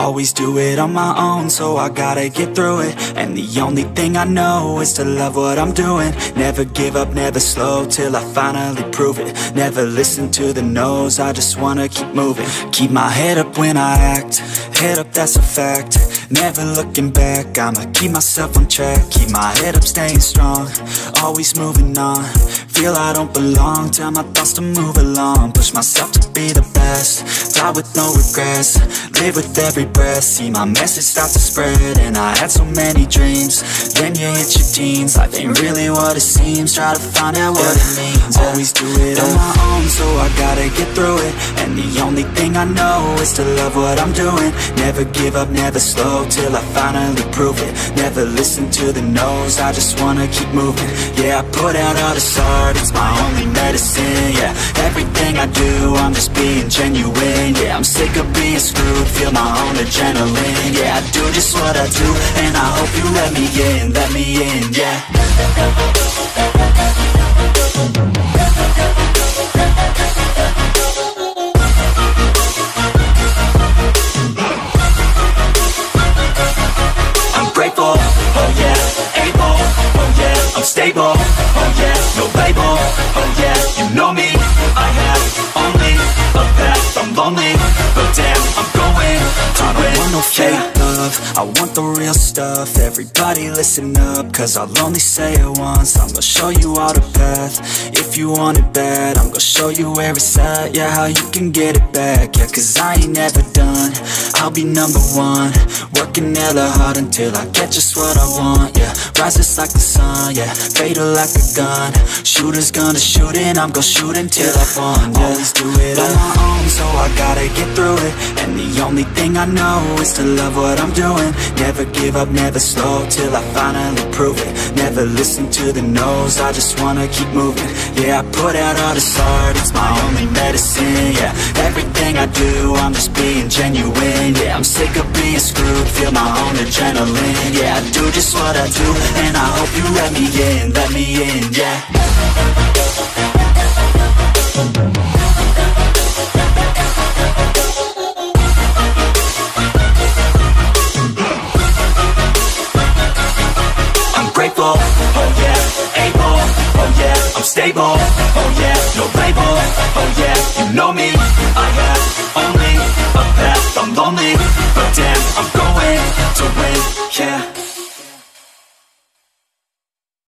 always do it on my own, so I gotta get through it. And the only thing I know is to love what I'm doing. Never give up, never slow, till I finally prove it. Never listen to the no's, I just wanna keep moving. Keep my head up when I act, head up, that's a fact. Never looking back, I'ma keep myself on track. Keep my head up, staying strong, always moving on. Feel I don't belong, tell my thoughts to move along. Push myself to be the best, die with no regrets. Live with every breath, see my message start to spread. And I had so many dreams, then you hit your teens. Life ain't really what it seems, try to find out what it means. Always do it on my own, so I gotta get through it. And the only thing I know is to love what I'm doing. Never give up, never slow, till I finally prove it. Never listen to the no's, I just wanna keep moving. Yeah, I put out all this art, it's my only medicine. Yeah, everything I do, I'm just being genuine. Yeah, I'm sick of being screwed, feel my own adrenaline. Yeah, I do just what I do, and I hope you let me in, yeah. I'm grateful, oh yeah, able, oh yeah, I'm stable, oh yeah, no label, oh yeah, you know me, I have only a path, I'm lonely, but damn, I'm going to win. I don't want no fake love, I want the real stuff. Everybody listen up, cause I'll only say it once. I'm gonna show you all the path, if you want it bad. I'm gonna show you where it's at, yeah, how you can get it back. Yeah, cause I ain't never done, I'll be number one. Working hella hard until I get just what I want, yeah. Rises like the sun, yeah, fatal like a gun. Shooter's gonna shoot and I'm gonna shoot until I won, yeah. Always do it on my own, so I gotta get through it. And the only thing I know is to love what I'm doing. Never give up, never slow, till I finally prove it. Never listen to the no's, I just wanna keep moving. Yeah, I put out all this art, it's my only medicine. Yeah, everything I do, I'm just being genuine. Yeah, I'm sick of being screwed, feel my own adrenaline. Yeah, I do just what I do, and I hope you let me in, yeah. I'm grateful, oh yeah, able, oh yeah, I'm stable, oh yeah, no label, oh yeah, you know me, I have